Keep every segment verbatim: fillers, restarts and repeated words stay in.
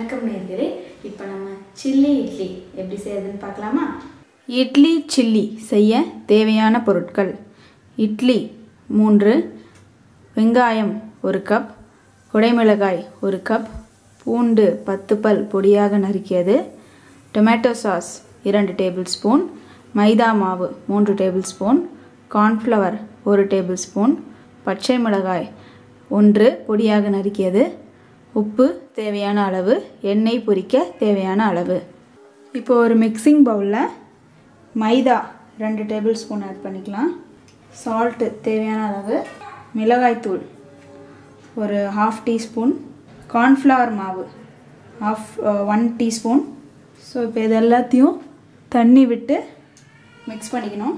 வணக்கம் நேயர்களே. இப்போ நம்ம சில்லி இட்லி எப்படி செய்யறதுன்னு பார்க்கலாமா? இட்லி சில்லி செய்ய தேவையான பொருட்கள்: இட்லி மூன்று, வெங்காயம் ஒரு கப், குடைமிளகாய் ஒரு கப், பூண்டு பத்து பல் பொடியாக நறுக்கியது, டொமேட்டோ சாஸ் இரண்டு டேபிள் ஸ்பூன், மைதா மாவு மூன்று டேபிள் ஸ்பூன், கார்ன்ஃப்ளவர் ஒரு டேபிள் ஸ்பூன், பச்சை மிளகாய் ஒன்று பொடியாக நறுக்கியது, உப்பு தேவையான அளவு, எண்ணெய் பொரிக்க தேவையான அளவு. இப்போ ஒரு மிக்சிங் பவுலில் மைதா ரெண்டு டேபிள் ஸ்பூன் ஆட் பண்ணிக்கலாம், சால்ட்டு தேவையான அளவு, மிளகாய்த்தூள் ஒரு ஹாஃப் டீஸ்பூன், கார்ன்ஃப்ளவர் மாவு ஹாஃப் ஒன் டீஸ்பூன். ஸோ இப்போ இது எல்லாத்தையும் தண்ணி விட்டு மிக்ஸ் பண்ணிக்கணும்.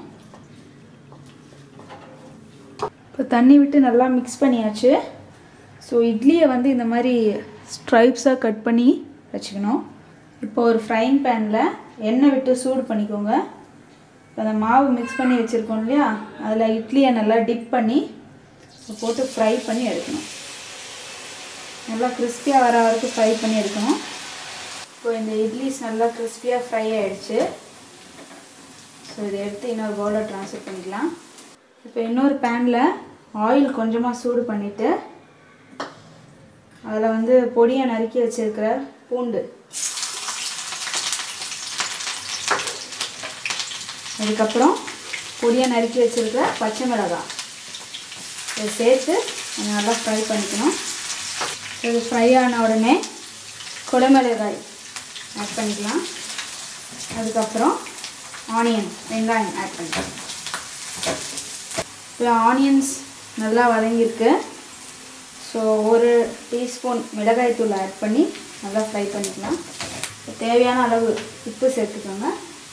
இப்போ தண்ணி விட்டு நல்லா மிக்ஸ் பண்ணியாச்சு. ஸோ இட்லியை வந்து இந்த மாதிரி ஸ்ட்ரைப்ஸாக கட் பண்ணி வச்சுக்கணும். இப்போ ஒரு ஃப்ரைங் பேனில் எண்ணெய் விட்டு சூடு பண்ணிக்கோங்க. இப்போ அந்த மாவு மிக்ஸ் பண்ணி வச்சுருக்கோம் இல்லையா, அதில் இட்லியை நல்லா டிப் பண்ணி போட்டு ஃப்ரை பண்ணி எடுக்கணும். நல்லா கிறிஸ்பியாக வர வரைக்கும் ஃப்ரை பண்ணி எடுக்கணும். இப்போ இந்த இட்லிஸ் நல்லா கிறிஸ்பியாக ஃப்ரை ஆகிடுச்சு. ஸோ இதை எடுத்து இன்னொரு பவுலில் ட்ரான்ஸ்ஃபர் பண்ணிக்கலாம். இப்போ இன்னொரு பேனில் ஆயில் கொஞ்சமாக சூடு பண்ணிவிட்டு அதில் வந்து பொடியை நறுக்கி வச்சுருக்கிற பூண்டு, அதுக்கப்புறம் பொடியை நறுக்கி வச்சுருக்கிற பச்சை மிளகாய் இதை சேர்த்து நல்லா ஃப்ரை பண்ணிக்கணும். இது ஃப்ரை ஆன உடனே குடைமிளகாய் ஆட் பண்ணிக்கலாம். அதுக்கப்புறம் ஆனியன் வெங்காயம் ஆட் பண்ணிக்கலாம். இப்போ ஆனியன்ஸ் நல்லா வதங்கியிருக்கு. ஸோ ஒரு டீஸ்பூன் மிளகாய்த்தூள் ஆட் பண்ணி நல்லா ஃப்ரை பண்ணிக்கலாம். தேவையான அளவு உப்பு சேர்த்துக்கோங்க.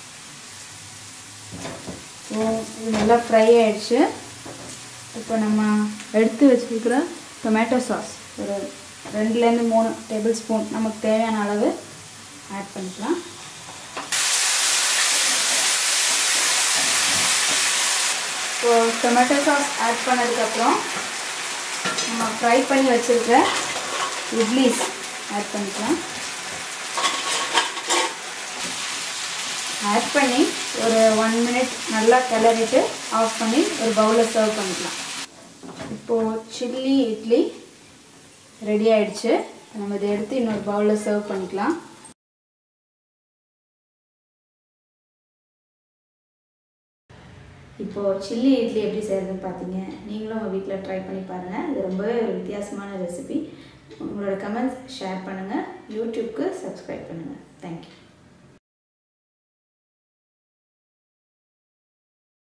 ஸோ இது நல்லா ஃப்ரை ஆகிடுச்சு. இப்போ நம்ம எடுத்து வச்சுருக்கிற டொமேட்டோ சாஸ் ஒரு ரெண்டுலேருந்து மூணு டேபிள் ஸ்பூன் நமக்கு தேவையான அளவு ஆட் பண்ணிக்கலாம். ஸோ டொமேட்டோ சாஸ் ஆட் பண்ணதுக்கப்புறம் நம்ம ஃப்ரை பண்ணி வச்சுருக்க இட்லிஸ் ஆட் பண்ணிக்கலாம். ஆட் பண்ணி ஒரு ஒன் மினிட் நல்லா கிளறிட்டு ஆஃப் பண்ணி ஒரு பவுலில் சர்வ் பண்ணிக்கலாம். இப்போது சில்லி இட்லி ரெடி ஆகிடுச்சு. நம்ம இதை எடுத்து இன்னொரு பவுலில் சர்வ் பண்ணிக்கலாம். இப்போது சில்லி இட்லி எப்படி செய்கிறதுன்னு பார்த்தீங்க. நீங்களும் உங்கள் வீட்டில் ட்ரை பண்ணி பாருங்கள். இது ரொம்பவே ஒரு வித்தியாசமான ரெசிபி. உங்களோட கமெண்ட்ஸ் ஷேர் பண்ணுங்கள். யூடியூப்க்கு சப்ஸ்கிரைப் பண்ணுங்கள். தேங்க்யூ.